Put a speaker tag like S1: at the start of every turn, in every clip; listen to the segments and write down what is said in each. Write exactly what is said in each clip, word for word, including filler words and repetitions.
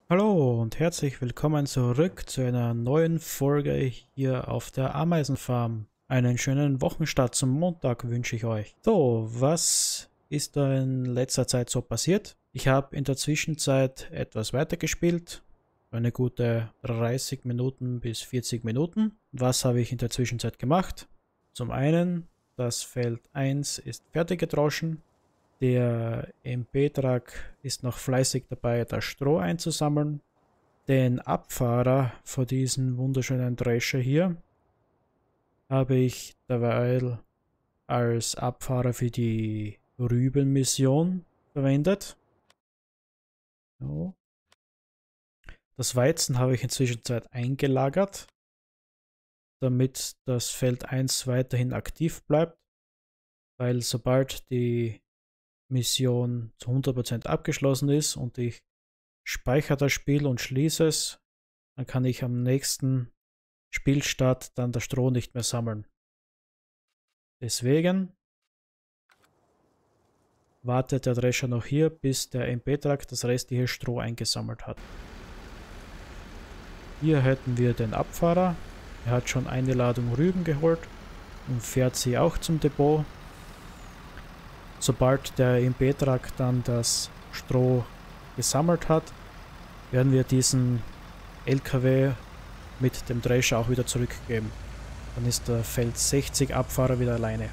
S1: Hallo und herzlich willkommen zurück zu einer neuen Folge hier auf der Ameisenfarm. Einen schönen Wochenstart zum Montag wünsche ich euch. So, was ist da in letzter Zeit so passiert? Ich habe in der Zwischenzeit etwas weitergespielt. Eine gute dreißig Minuten bis vierzig Minuten. Was habe ich in der Zwischenzeit gemacht? Zum einen, das Feld eins ist fertig gedroschen. Der M P-Truck ist noch fleißig dabei, das Stroh einzusammeln. Den Abfahrer von diesem wunderschönen Drescher hier habe ich derweil als Abfahrer für die Rübenmission verwendet. So. Das Weizen habe ich inzwischen Zeit eingelagert, damit das Feld eins weiterhin aktiv bleibt, weil sobald die Mission zu hundert Prozent abgeschlossen ist und ich speichere das Spiel und schließe es, dann kann ich am nächsten Spielstart dann das Stroh nicht mehr sammeln. Deswegen wartet der Drescher noch hier, bis der M P-Truck das restliche Stroh eingesammelt hat. Hier hätten wir den Abfahrer. Er hat schon eine Ladung Rüben geholt und fährt sie auch zum Depot. Sobald der M P-Truck dann das Stroh gesammelt hat, werden wir diesen L K W mit dem Drescher auch wieder zurückgeben. Dann ist der Feld sechzig Abfahrer wieder alleine.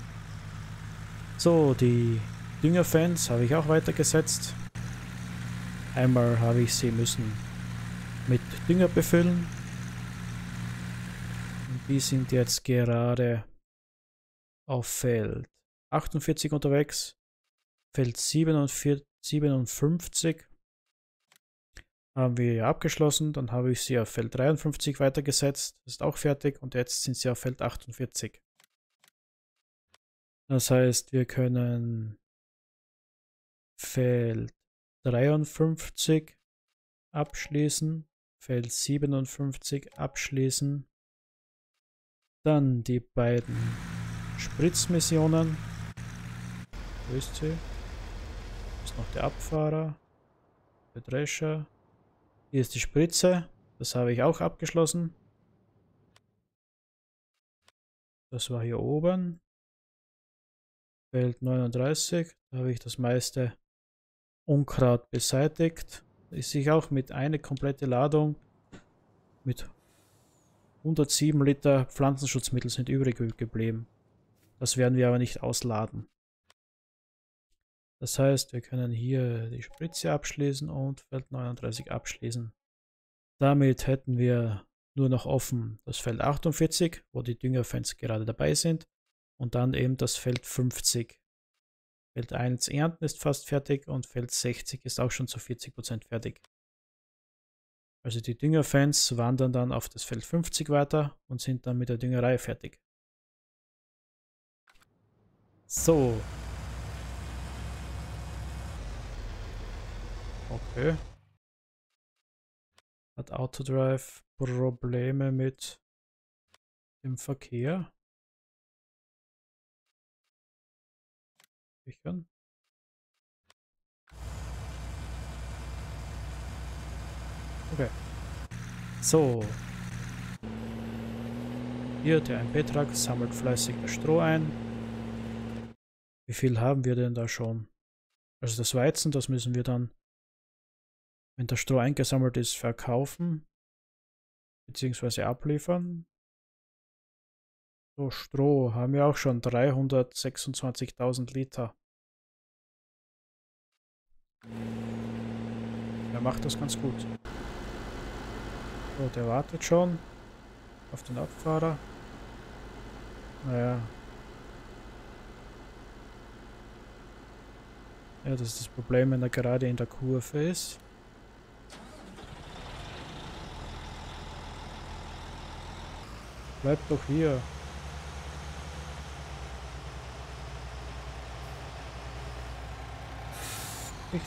S1: So, die Düngerfans habe ich auch weitergesetzt. Einmal habe ich sie müssen mit Dünger befüllen. Und die sind jetzt gerade auf Feld achtundvierzig unterwegs. Feld siebenundvierzig, siebenundfünfzig haben wir abgeschlossen. Dann habe ich sie auf Feld dreiundfünfzig weitergesetzt. Das ist auch fertig. Und jetzt sind sie auf Feld achtundvierzig. Das heißt, wir können Feld dreiundfünfzig abschließen, Feld siebenundfünfzig abschließen, dann die beiden Spritzmissionen. Wo ist sie? Hier ist noch der Abfahrer, der Drescher. Hier ist die Spritze, das habe ich auch abgeschlossen. Das war hier oben. Feld neununddreißig, da habe ich das meiste Unkraut beseitigt. Da ist sich auch mit einer komplette Ladung mit hundertsieben Liter Pflanzenschutzmittel sind übrig geblieben. Das werden wir aber nicht ausladen. Das heißt, wir können hier die Spritze abschließen und Feld neununddreißig abschließen. Damit hätten wir nur noch offen das Feld achtundvierzig, wo die Düngerfans gerade dabei sind, und dann eben das Feld fünfzig. Feld eins ernten ist fast fertig und Feld sechzig ist auch schon zu vierzig Prozent fertig. Also die Düngerfans wandern dann auf das Feld fünfzig weiter und sind dann mit der Düngerei fertig. So. Okay. Hat Autodrive Probleme mit dem Verkehr? Sichern. Okay. So. Hier der M P-Truck sammelt fleißig das Stroh ein. Wie viel haben wir denn da schon? Also das Weizen, das müssen wir dann, wenn das Stroh eingesammelt ist, verkaufen bzw. abliefern. So, Stroh haben wir auch schon dreihundertsechsundzwanzigtausend Liter. Er macht das ganz gut. So, der wartet schon auf den Abfahrer. Naja. Ja, das ist das Problem, wenn er gerade in der Kurve ist. Bleib doch hier. Ich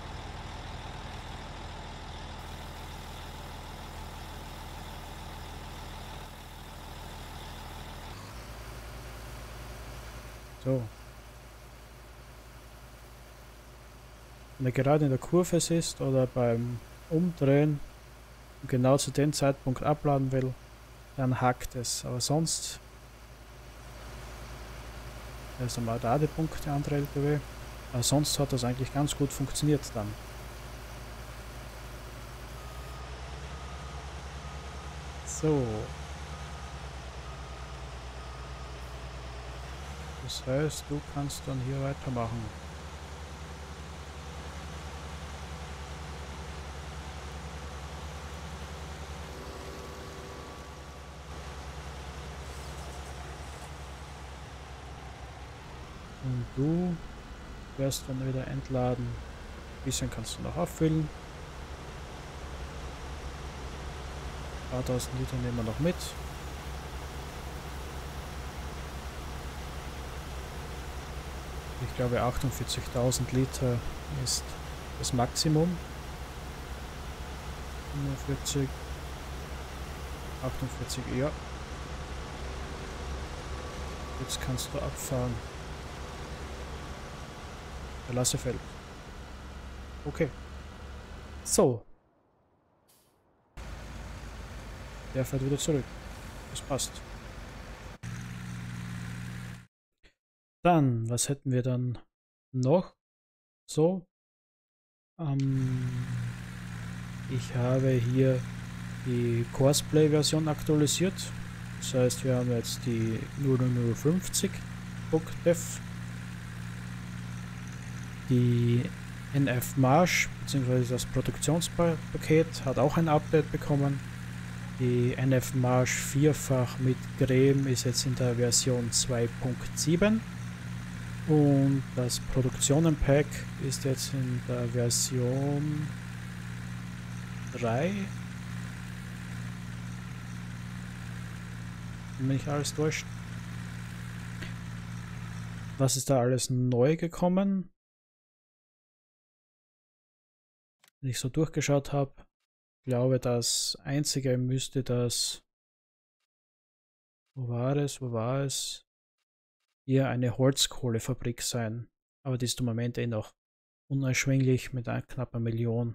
S1: so. Wenn er gerade in der Kurve ist oder beim umdrehen und genau zu dem Zeitpunkt abladen will, dann hackt es. Aber sonst ist einmal da der Punkt, der andere L K W. Aber sonst hat das eigentlich ganz gut funktioniert dann. So. Das heißt, du kannst dann hier weitermachen. Und du wirst dann wieder entladen. Ein bisschen kannst du noch auffüllen. Ein paar tausend Liter nehmen wir noch mit. Ich glaube achtundvierzigtausend Liter ist das Maximum. fünfundvierzig, achtundvierzig, ja. Jetzt kannst du abfahren. Verlasse Feld. Okay. So. Der fährt wieder zurück. Das passt. Dann, was hätten wir dann noch? So. Ähm, ich habe hier die Courseplay-Version aktualisiert. Das heißt, wir haben jetzt die null null null fünfzig Book-Dev. Die N F Marsch bzw. das Produktionspaket hat auch ein Update bekommen. Die N F Marsch vierfach mit Grem ist jetzt in der Version zwei Punkt sieben und das Produktionen-Pack ist jetzt in der Version drei. Wenn mich alles täuscht. Was ist da alles neu gekommen? Wenn ich so durchgeschaut habe, glaube, das einzige müsste das, wo war es, wo war es, hier eine Holzkohlefabrik sein. Aber die ist im Moment eh noch unerschwinglich mit einer knappen Million.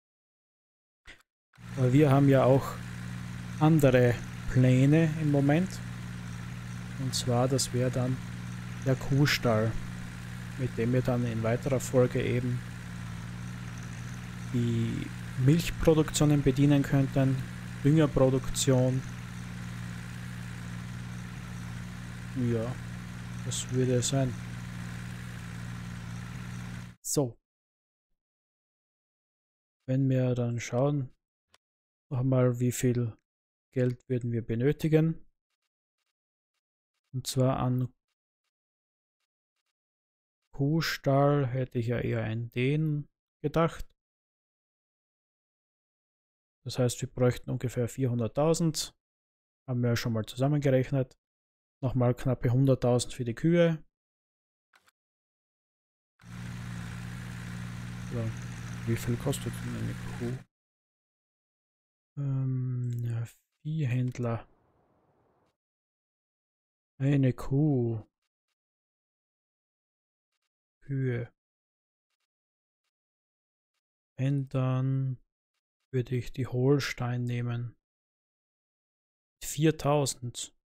S1: Aber wir haben ja auch andere Pläne im Moment. Und zwar, das wäre dann der Kuhstall, mit dem wir dann in weiterer Folge eben die Milchproduktionen bedienen könnten, Düngerproduktion. Ja, das würde es sein. So. Wenn wir dann schauen, noch mal, wie viel Geld würden wir benötigen. Und zwar an Kuhstall hätte ich ja eher an den gedacht. Das heißt, wir bräuchten ungefähr vierhunderttausend. Haben wir ja schon mal zusammengerechnet. Nochmal knappe hunderttausend für die Kühe. So. Wie viel kostet denn eine Kuh? Ähm, ja, Viehhändler. Eine Kuh. Kühe. Wenn, dann würde ich die Holstein nehmen. viertausend.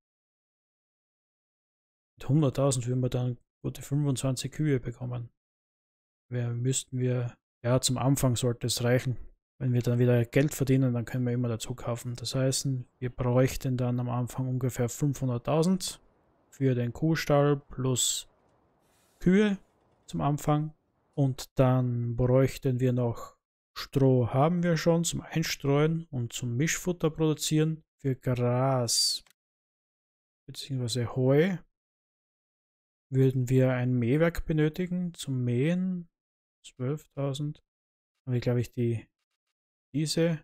S1: Mit hunderttausend würden wir dann gute fünfundzwanzig Kühe bekommen. Wir müssten wir, ja, zum Anfang sollte es reichen. Wenn wir dann wieder Geld verdienen, dann können wir immer dazu kaufen. Das heißt, wir bräuchten dann am Anfang ungefähr fünfhunderttausend für den Kuhstall plus Kühe zum Anfang. Und dann bräuchten wir noch Stroh, haben wir schon zum Einstreuen und zum Mischfutter produzieren. Für Gras bzw. Heu würden wir ein Mähwerk benötigen zum Mähen. zwölftausend. Aber ich glaube, ich die diese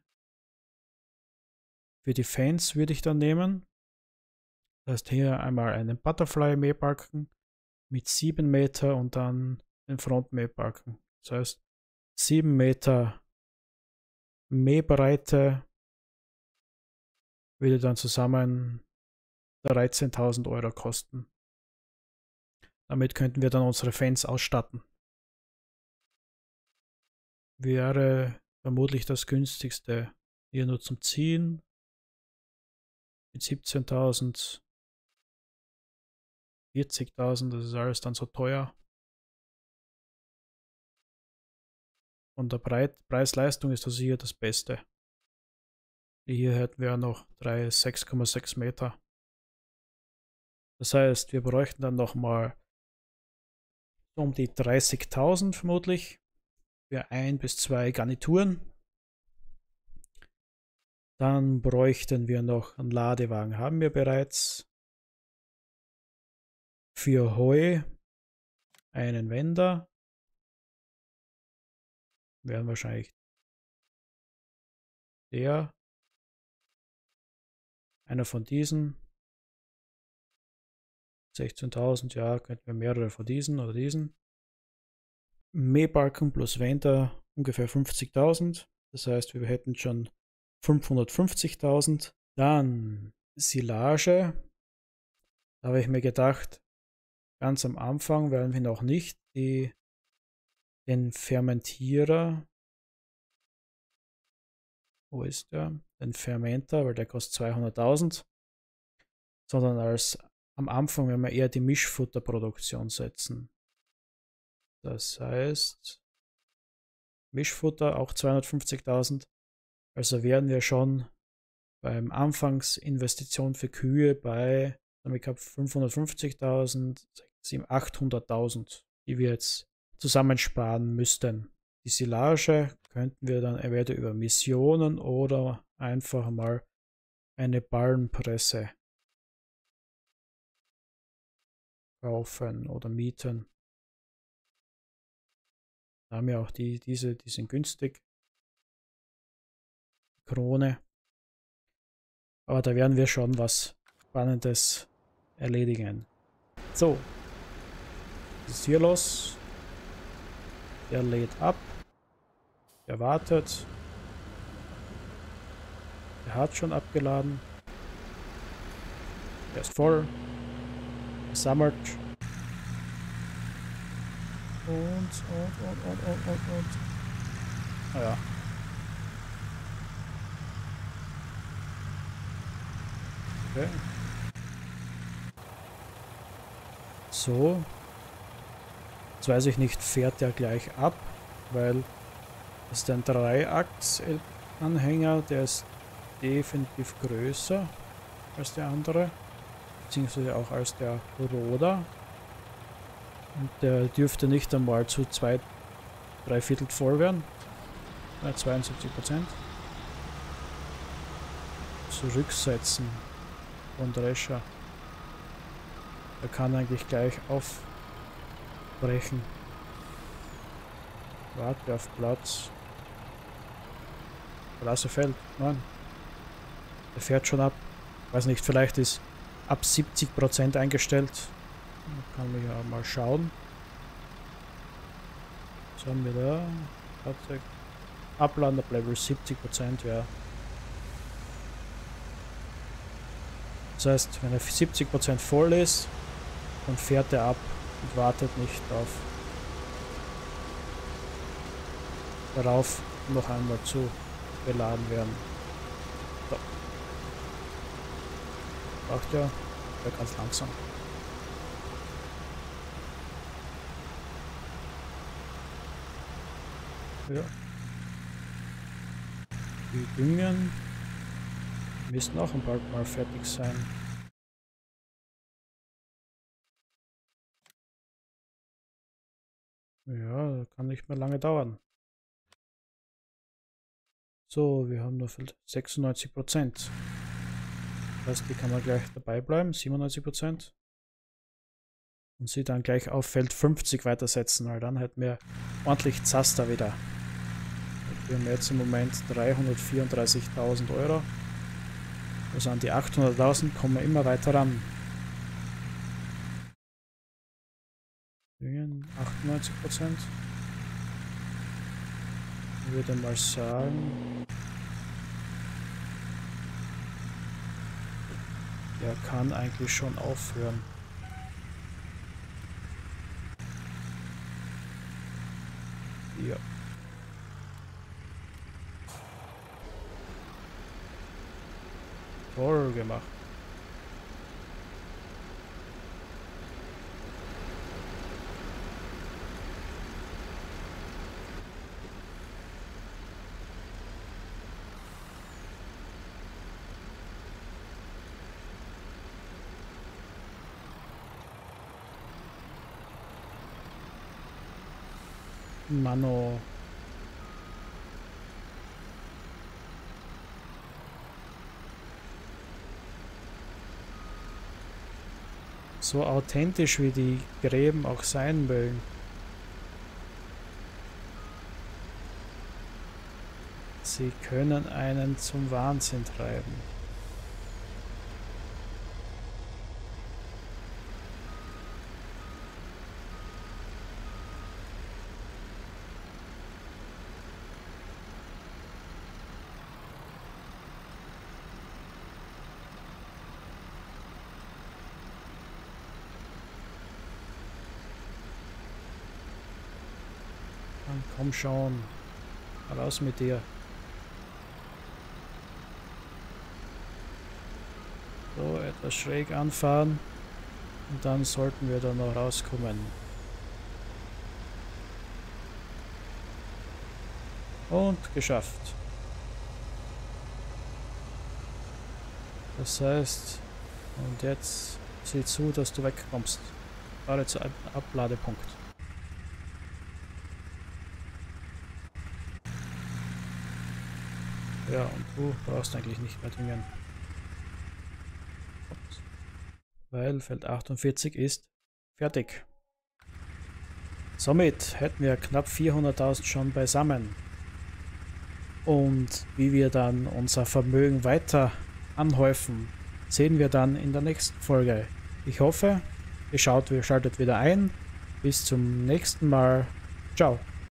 S1: für die Fans würde ich dann nehmen. Das heißt, hier einmal einen Butterfly-Mähbalken mit sieben Meter und dann den Front-Mähbalken. Das heißt, sieben Meter Mähbreite würde dann zusammen dreizehntausend Euro kosten. Damit könnten wir dann unsere Fans ausstatten. Wäre Vermutlich das günstigste. Hier nur zum Ziehen. Mit siebzehntausend. vierzigtausend, das ist alles dann so teuer. Von der Preis-Leistung ist das hier das Beste. Hier hätten wir noch sechs Komma sechs Meter. Das heißt, wir bräuchten dann nochmal um die dreißigtausend vermutlich für ein bis zwei Garnituren. Dann bräuchten wir noch einen Ladewagen, haben wir bereits. Für Heu einen Wender. Wären wahrscheinlich der. Einer von diesen. sechzehntausend, ja, könnten wir mehrere von diesen oder diesen. Mähbalken plus Wender ungefähr fünfzigtausend. Das heißt, wir hätten schon fünfhundertfünfzigtausend. Dann Silage. Da habe ich mir gedacht, ganz am Anfang werden wir noch nicht die, den Fermentierer, wo ist der? Den Fermenter, weil der kostet zweihunderttausend, sondern als am Anfang werden wir eher die Mischfutterproduktion setzen. Das heißt, Mischfutter auch zweihundertfünfzigtausend. Also wären wir schon beim Anfangsinvestition für Kühe bei, ich habe fünfhundertfünfzigtausend, achthunderttausend, die wir jetzt zusammensparen müssten. Die Silage könnten wir dann entweder über Missionen oder einfach mal eine Ballenpresse kaufen oder mieten. Da haben wir auch die, diese, die sind günstig. Krone. Aber da werden wir schon was Spannendes erledigen. So. Was ist hier los? Der lädt ab. Der wartet. Der hat schon abgeladen. Der ist voll. Er sammelt. Und, und, und, und, und, und, und. Naja. Okay. So. Jetzt weiß ich nicht, fährt der gleich ab, weil das ist ein Dreiachs-Anhänger, der ist definitiv größer als der andere, beziehungsweise auch als der Roda. Und der dürfte nicht einmal zu zwei, drei Viertel voll werden. Ja, zweiundsiebzig Prozent. Zurücksetzen von Drescher. Er kann eigentlich gleich aufbrechen. Warte auf Platz. Verlasse Feld. Nein. Der fährt schon ab. Weiß nicht, vielleicht ist ab siebzig Prozent eingestellt. Kann man ja mal schauen. Was haben wir da? Fahrzeug. Abladen ab Level siebzig Prozent, ja. Das heißt, wenn er siebzig Prozent voll ist, dann fährt er ab und wartet nicht auf darauf, noch einmal zu beladen werden. So. Braucht ja, ja ganz langsam. Ja. Die Düngen müssen auch bald mal fertig sein. Ja, kann nicht mehr lange dauern. So, wir haben nur sechsundneunzig Prozent. Das heißt, die kann man gleich dabei bleiben, siebenundneunzig Prozent. Und sie dann gleich auf Feld fünfzig weitersetzen, weil dann hätten wir ordentlich Zaster wieder. Wir haben jetzt im Moment dreihundertvierunddreißigtausend Euro. Also an die achthunderttausend kommen wir immer weiter ran. achtundneunzig Prozent. Ich würde mal sagen, der kann eigentlich schon aufhören. Ja. Toll gemacht. Mano. So authentisch wie die Gräben auch sein mögen. Sie können einen zum Wahnsinn treiben. Dann komm schon, raus mit dir. So, etwas schräg anfahren und dann sollten wir da noch rauskommen. Und geschafft. Das heißt, und jetzt sieh zu, dass du wegkommst. Fahre zu einem Abladepunkt. Ja, und du brauchst eigentlich nicht mehr dringen. Weil Feld achtundvierzig ist fertig. Somit hätten wir knapp vierhunderttausend schon beisammen. Und wie wir dann unser Vermögen weiter anhäufen, sehen wir dann in der nächsten Folge. Ich hoffe, ihr schaut, ihr schaltet wieder ein. Bis zum nächsten Mal. Ciao.